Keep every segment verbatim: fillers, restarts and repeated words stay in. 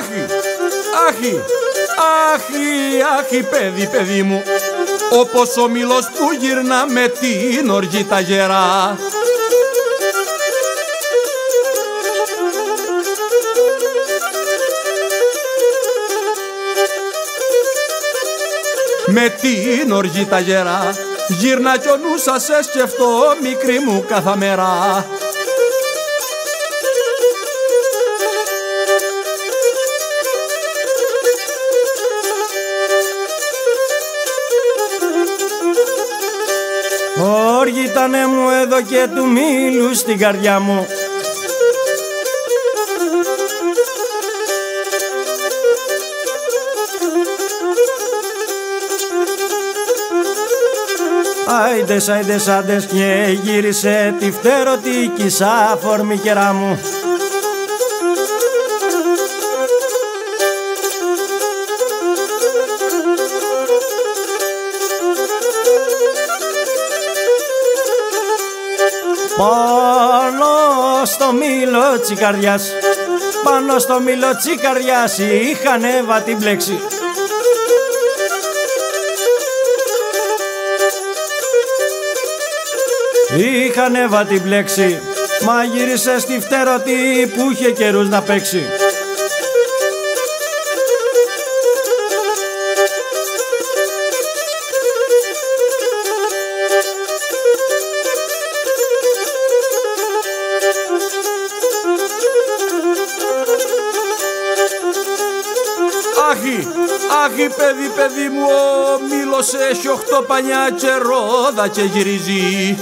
Άχι, άχι, άχι, άχι, παιδί, παιδί μου, όπως ο μήλος που γυρνά με την οργή τα γερά. Με την οργή τα γερά, γύρνα κι ο νους σας σε σκεφτώ, μικρή μου κάθε μέρα. Όργητανε μου εδώ και του μήλου στην καρδιά μου. Άιντες, άιντες, άντες και γύρισε τη φτερωτή κισά φορμικερά μου. Πάνω στο μήλο τσικαριάς, πάνω στο μήλο τσικαριάς είχαν έβα την πλέξη. Είχαν έβα την πλέξη, μα γύρισε στη φτερωτή που είχε καιρούς να παίξει. Άχι, άχι, παιδί, παιδί μου, ο μήλος έχει οχτώ πανιά και ρόδα και γυρίζει.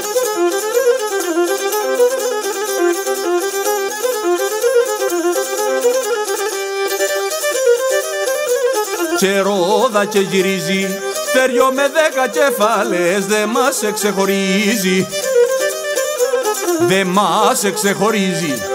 Και ρόδα και γυρίζει, θέριο με δέκα κεφάλες, δε μας εξεχωρίζει. Δε μας εξεχωρίζει.